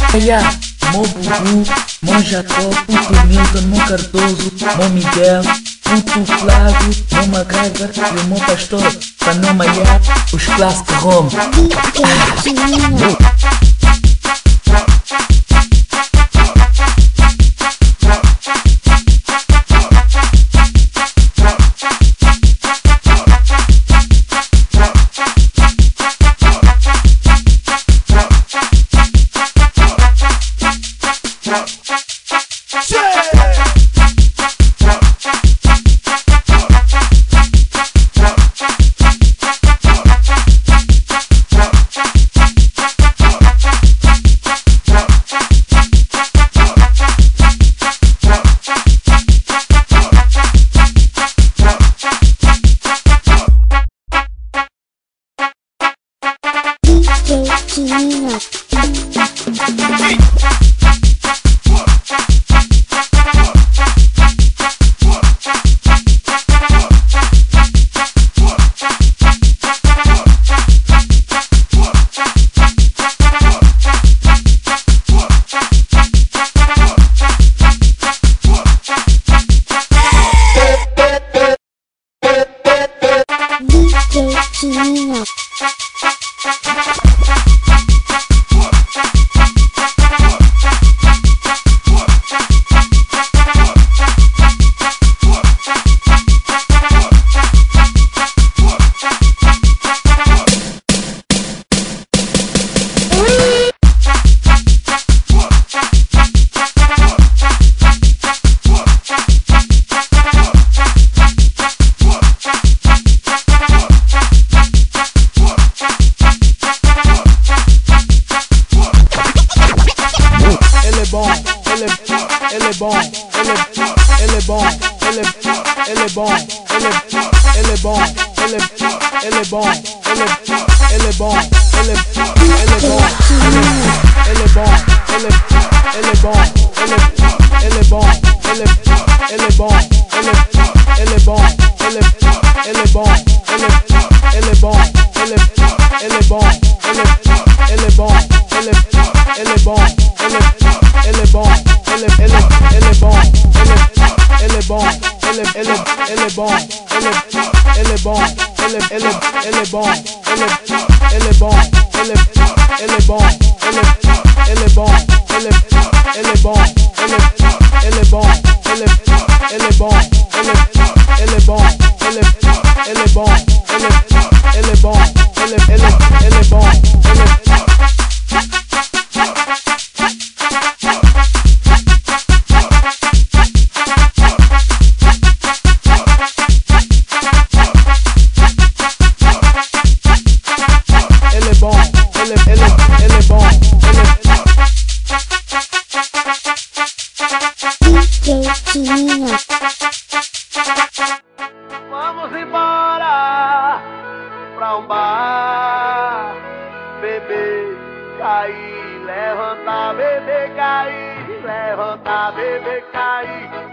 Yeah, Mo Bubu, Mo Jacó, Puto Milton, Mo Cardoso, Mo Miguel, Puto Flávio, Mo MacGregor e o Mo Pastor, para não malhar os clássicos Rome. Vamos embora pra um bar, beber, cair, levantar, beber, cair, levantar, beber, cair.